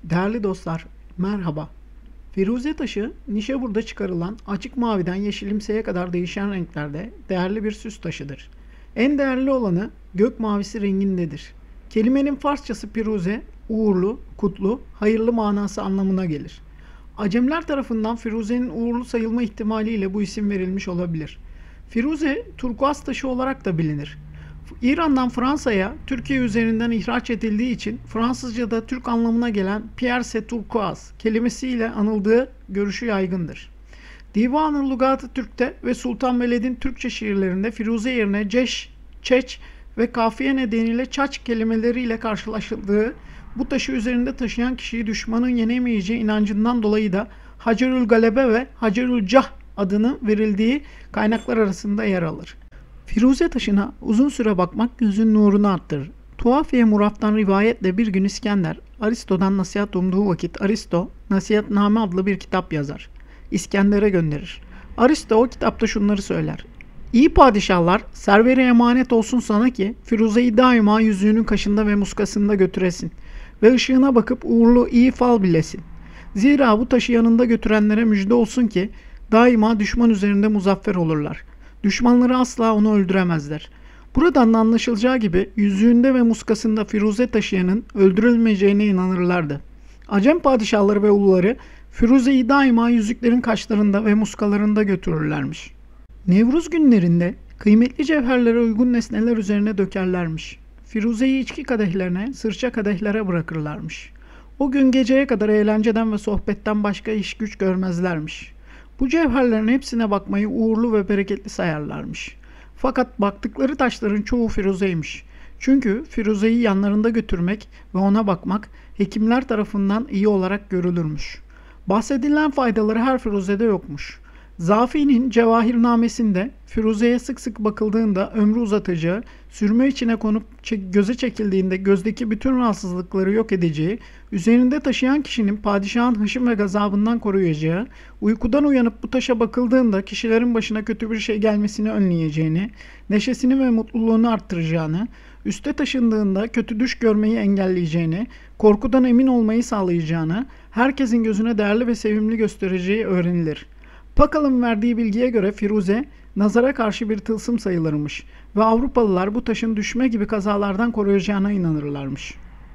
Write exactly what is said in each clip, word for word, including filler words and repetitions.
Değerli dostlar, merhaba. Firuze taşı, Nişabur'da çıkarılan açık maviden yeşilimseye kadar değişen renklerde değerli bir süs taşıdır. En değerli olanı gök mavisi rengindedir. Kelimenin Farsçası firuze, uğurlu, kutlu, hayırlı manası anlamına gelir. Acemler tarafından firuzenin uğurlu sayılma ihtimaliyle bu isim verilmiş olabilir. Firuze, turkuaz taşı olarak da bilinir. İran'dan Fransa'ya Türkiye üzerinden ihraç edildiği için Fransızca'da Türk anlamına gelen Pierre c'est turquoise kelimesiyle anıldığı görüşü yaygındır. Divan-ı Lugat-ı Türk'te ve Sultan Veled'in Türkçe şiirlerinde firuze yerine ceş, çeç ve kafiye nedeniyle çaç kelimeleriyle karşılaşıldığı, bu taşı üzerinde taşıyan kişiyi düşmanın yenemeyeceği inancından dolayı da Hacerül Galebe ve Hacerül Cah adını verildiği kaynaklar arasında yer alır. Firuze taşına uzun süre bakmak gözün nurunu arttırır. Tuhafiye Muraf'tan rivayetle bir gün İskender, Aristo'dan nasihat umduğu vakit Aristo, Nasihatname adlı bir kitap yazar. İskender'e gönderir. Aristo o kitapta şunları söyler. İyi padişahlar, serveri emanet olsun sana ki, Firuze'yi daima yüzüğünün kaşında ve muskasında götüresin ve ışığına bakıp uğurlu iyi fal bilesin. Zira bu taşı yanında götürenlere müjde olsun ki, daima düşman üzerinde muzaffer olurlar. Düşmanları asla onu öldüremezler. Buradan da anlaşılacağı gibi yüzüğünde ve muskasında firuze taşıyanın öldürülmeyeceğine inanırlardı. Acem padişahları ve uluları firuzeyi daima yüzüklerin kaşlarında ve muskalarında götürürlermiş. Nevruz günlerinde kıymetli cevherlere uygun nesneler üzerine dökerlermiş. Firuzeyi içki kadehlerine, sırça kadehlere bırakırlarmış. O gün geceye kadar eğlenceden ve sohbetten başka iş güç görmezlermiş. Bu cevherlerin hepsine bakmayı uğurlu ve bereketli sayarlarmış. Fakat baktıkları taşların çoğu firuzeymiş. Çünkü firuzeyi yanlarında götürmek ve ona bakmak hekimler tarafından iyi olarak görülürmüş. Bahsedilen faydaları her firuzede yokmuş. Zafi'nin Cevahirnamesinde firuzeye sık sık bakıldığında ömrü uzatacağı, sürme içine konup göze çekildiğinde gözdeki bütün rahatsızlıkları yok edeceği, üzerinde taşıyan kişinin padişahın hışım ve gazabından koruyacağı, uykudan uyanıp bu taşa bakıldığında kişilerin başına kötü bir şey gelmesini önleyeceğini, neşesini ve mutluluğunu arttıracağını, üste taşındığında kötü düş görmeyi engelleyeceğini, korkudan emin olmayı sağlayacağını, herkesin gözüne değerli ve sevimli göstereceği öğrenilir. Pakal'ın verdiği bilgiye göre firuze, nazara karşı bir tılsım sayılırmış ve Avrupalılar bu taşın düşme gibi kazalardan koruyacağına inanırlarmış.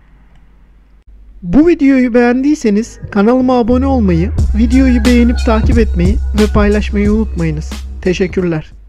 Bu videoyu beğendiyseniz kanalıma abone olmayı, videoyu beğenip takip etmeyi ve paylaşmayı unutmayınız. Teşekkürler.